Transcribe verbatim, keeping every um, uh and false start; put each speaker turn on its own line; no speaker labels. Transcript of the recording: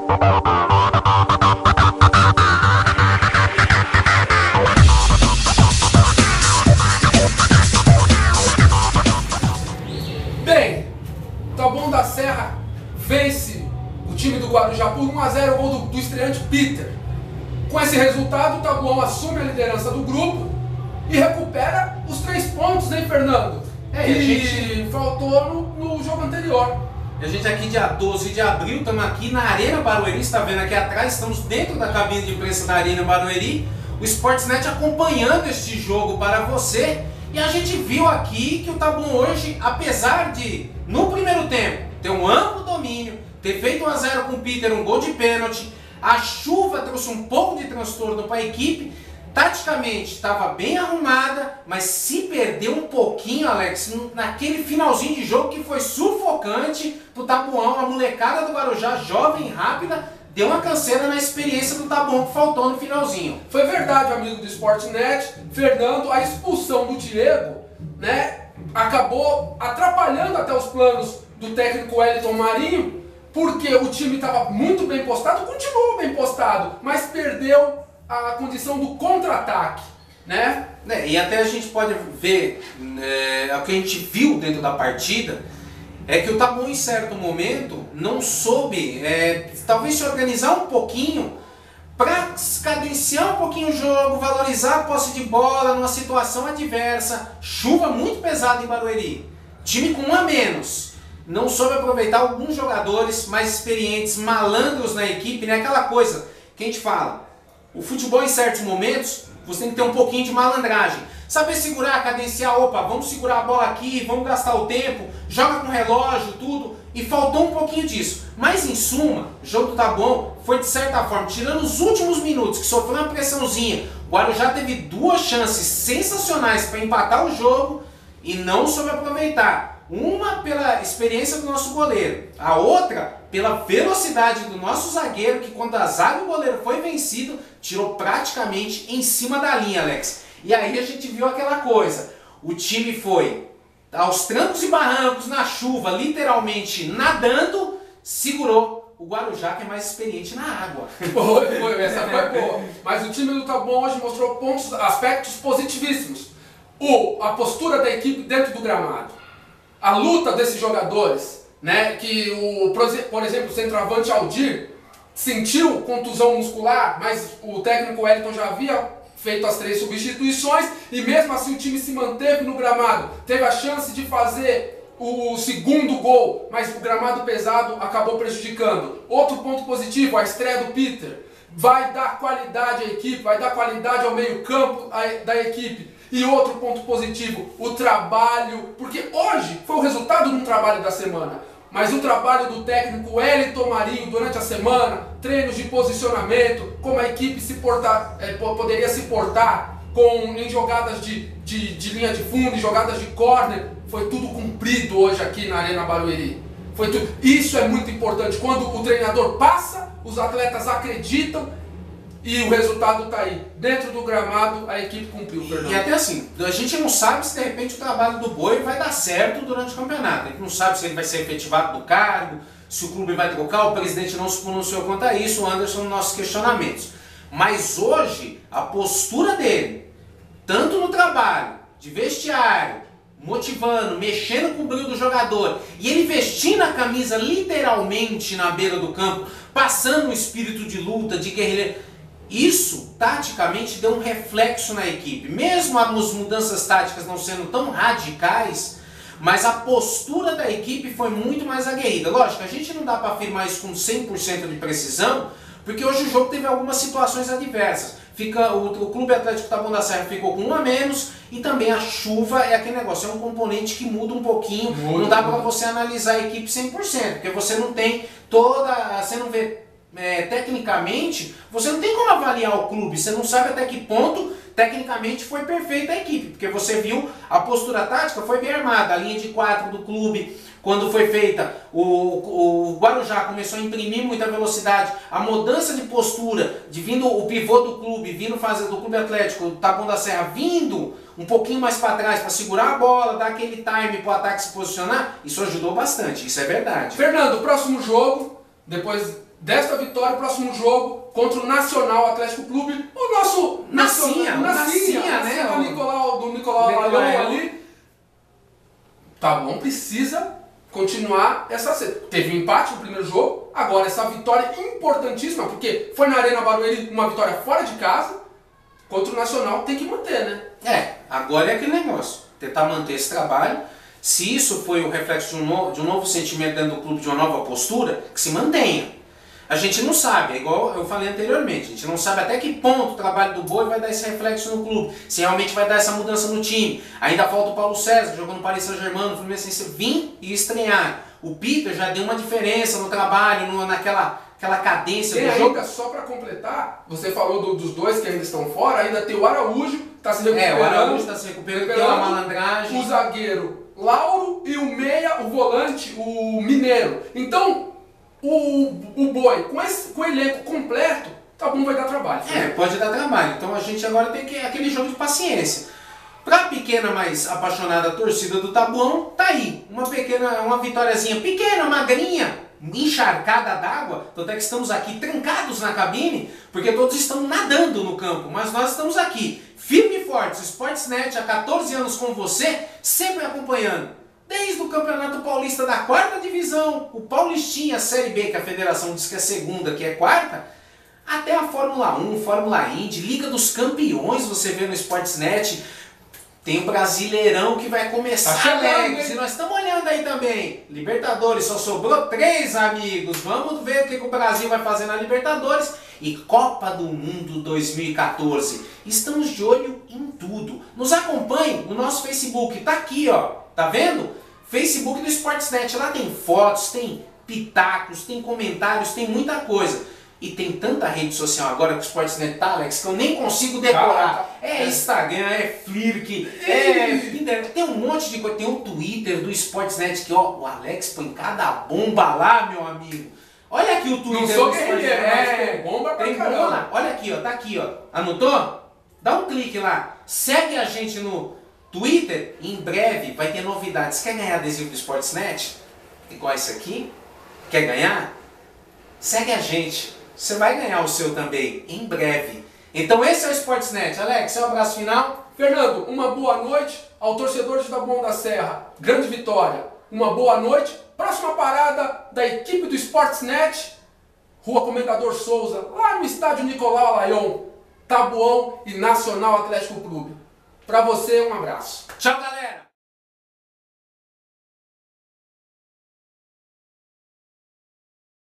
Bem, Taboão da Serra vence o time do Guarujá por um a zero, o gol do, do estreante Peter. Com esse resultado, o Taboão assume a liderança do grupo e recupera os três pontos, hein, Fernando?
É,
que
a gente
faltou no, no jogo anterior.
A gente aqui dia doze de abril, estamos aqui na Arena Barueri, está vendo aqui atrás, estamos dentro da cabine de imprensa da Arena Barueri, o Sportsnet acompanhando este jogo para você, e a gente viu aqui que o Taboão hoje, apesar de, no primeiro tempo, ter um amplo domínio, ter feito um a zero com o Peter, um gol de pênalti, a chuva trouxe um pouco de transtorno para a equipe, taticamente estava bem arrumada, mas se perdeu um pouquinho, Alex, naquele finalzinho de jogo que foi sufocante pro Taboão. A molecada do Guarujá, jovem e rápida, deu uma canseira na experiência do Taboão que faltou no finalzinho.
Foi verdade, amigo do Sportsnet, Fernando, a expulsão do Diego, né, acabou atrapalhando até os planos do técnico Wellington Marinho, porque o time estava muito bem postado, continuou bem postado, mas perdeu a condição do contra-ataque, né?
É, e até a gente pode ver, é, o que a gente viu dentro da partida, é que o Taboão em certo momento não soube, é, talvez se organizar um pouquinho, para cadenciar um pouquinho o jogo, valorizar a posse de bola numa situação adversa, chuva muito pesada em Barueri, time com um a menos, não soube aproveitar alguns jogadores mais experientes, malandros na equipe, né? Aquela coisa que a gente fala, o futebol em certos momentos, você tem que ter um pouquinho de malandragem. Saber segurar, cadenciar, opa, vamos segurar a bola aqui, vamos gastar o tempo, joga com relógio, tudo. E faltou um pouquinho disso. Mas em suma, o jogo do Taboão foi de certa forma, tirando os últimos minutos, que sofreu uma pressãozinha, o Guarujá teve duas chances sensacionais para empatar o jogo e não soube aproveitar. Uma pela experiência do nosso goleiro, a outra pela velocidade do nosso zagueiro, que quando a zaga do goleiro foi vencido, tirou praticamente em cima da linha, Alex. E aí a gente viu aquela coisa, o time foi aos trancos e barrancos, na chuva, literalmente nadando, segurou o Guarujá, que é mais experiente na água.
Foi, foi, essa foi boa. Mas o time do Taboão hoje mostrou pontos, aspectos positivíssimos. O, a postura da equipe dentro do gramado. A luta desses jogadores, né, que o, por exemplo, o centroavante Aldir sentiu contusão muscular, mas o técnico Wellington já havia feito as três substituições e mesmo assim o time se manteve no gramado, teve a chance de fazer o segundo gol, mas o gramado pesado acabou prejudicando. Outro ponto positivo, a estreia do Peter, vai dar qualidade à equipe, vai dar qualidade ao meio campo da equipe. E outro ponto positivo, o trabalho, porque hoje foi o resultado de um trabalho da semana, mas o trabalho do técnico Wellington Marinho durante a semana, treinos de posicionamento, como a equipe se portar, é, poderia se portar com, em jogadas de, de, de linha de fundo, em jogadas de córner, foi tudo cumprido hoje aqui na Arena Barueri. Foi tudo. Isso é muito importante, quando o treinador passa, os atletas acreditam, e o resultado está aí. Dentro do gramado, a equipe cumpriu, Fernando.
E até assim, a gente não sabe se de repente o trabalho do Boi vai dar certo durante o campeonato. A gente não sabe se ele vai ser efetivado do cargo, se o clube vai trocar, o presidente não se pronunciou quanto a isso, o Anderson nos nossos questionamentos. Mas hoje, a postura dele, tanto no trabalho, de vestiário, motivando, mexendo com o brilho do jogador, e ele vestindo a camisa literalmente na beira do campo, passando um espírito de luta, de guerrilha. Isso, taticamente, deu um reflexo na equipe. Mesmo as mudanças táticas não sendo tão radicais, mas a postura da equipe foi muito mais aguerrida. Lógico, a gente não dá para afirmar isso com cem por cento de precisão, porque hoje o jogo teve algumas situações adversas. Fica, o, o Clube Atlético Taboão da Serra ficou com um a menos, e também a chuva é aquele negócio, é um componente que muda um pouquinho. Muito, não dá para você analisar a equipe cem por cento, porque você não tem toda, você não vê é, tecnicamente, você não tem como avaliar o clube, você não sabe até que ponto tecnicamente foi perfeita a equipe, porque você viu a postura tática foi bem armada, a linha de quatro do clube, quando foi feita, o, o Guarujá começou a imprimir muita velocidade, a mudança de postura, de vindo o pivô do clube, vindo fazer do Clube Atlético, o Taboão da Serra, vindo um pouquinho mais para trás para segurar a bola, dar aquele time para o ataque se posicionar, isso ajudou bastante, isso é verdade.
Fernando, o próximo jogo, depois desta vitória, o próximo jogo contra o Nacional Atlético Clube, o nosso
Nacinha,
Nacional,
Nacinha,
Nacinha,
né?
do Nicolau, do Nicolau Laião ali. Tá bom, precisa continuar essa série. Teve um empate no primeiro jogo, agora essa vitória importantíssima, porque foi na Arena Barueri uma vitória fora de casa, contra o Nacional tem que manter, né?
É, agora é aquele negócio, tentar manter esse trabalho. Se isso foi o reflexo de um, novo, de um novo sentimento dentro do clube, de uma nova postura, que se mantenha. A gente não sabe, é igual eu falei anteriormente, a gente não sabe até que ponto o trabalho do Boi vai dar esse reflexo no clube, se realmente vai dar essa mudança no time. Ainda falta o Paulo César, jogando no Paris Saint-Germain, no Fluminense, vir e estrear. O Peter já deu uma diferença no trabalho, no, naquela aquela cadência
tem
do
ainda,
jogo.
só para completar, você falou do, dos dois que ainda estão fora, ainda tem o Araújo, está se recuperando.
É, o Araújo está se recuperando pela malandragem.
O zagueiro Lauro e o meia, o volante, o Mineiro. Então, o, o Boi, com, esse, com o elenco completo, tá bom, vai dar trabalho.
É, pode dar trabalho. Então a gente agora tem que aquele jogo de paciência. Para a pequena, mais apaixonada torcida do Tabuão, tá aí. Uma pequena, uma vitóriazinha pequena, magrinha, encharcada d'água. Tanto é que estamos aqui trancados na cabine, porque todos estão nadando no campo. Mas nós estamos aqui, firme e fortes. Sportsnet há quatorze anos com você, sempre acompanhando. Desde o Campeonato Paulista da quarta divisão, o Paulistinha Série B, que a federação diz que é segunda, que é quarta, até a Fórmula um, Fórmula Indy, Liga dos Campeões, você vê no Sportsnet. Tem o Brasileirão que vai começar,
tá chegando,
Alex, e nós estamos olhando aí também. Libertadores, só sobrou três, amigos. Vamos ver o que, que o Brasil vai fazer na Libertadores. E Copa do Mundo dois mil e quatorze. Estamos de olho em tudo. Nos acompanhe no nosso Facebook, tá aqui, ó. Tá vendo? Facebook do Sportsnet. Lá tem fotos, tem pitacos, tem comentários, tem muita coisa. E tem tanta rede social agora que o Sportsnet tá, Alex, que eu nem consigo decorar. É Instagram, é Flirk, é... tem um monte de coisa. Tem o Twitter do Sportsnet que, ó, o Alex põe cada bomba lá, meu amigo. Olha aqui o Twitter
Não sou
do Sportsnet.
É, tem bomba pra
tem
caramba.
bomba lá. Olha aqui, ó, tá aqui, ó. Anotou? Dá um clique lá. Segue a gente no Twitter. Em breve vai ter novidades. Quer ganhar adesivo do Sportsnet? Igual esse aqui? Quer ganhar? Segue a gente. Você vai ganhar o seu também, em breve. Então esse é o Sportsnet. Alex, seu abraço final.
Fernando, uma boa noite ao torcedor de Taboão da Serra. Grande vitória. Uma boa noite. Próxima parada da equipe do Sportsnet, Rua Comendador Souza, lá no estádio Nicolau Laião, Taboão e Nacional Atlético Clube. Para você, um abraço.
Tchau, galera.